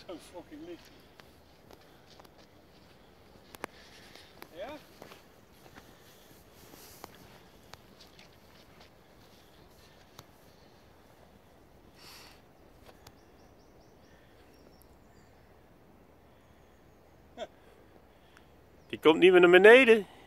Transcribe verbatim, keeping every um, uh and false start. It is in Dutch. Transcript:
Zo fucking licht. Ja? Die komt niet meer naar beneden.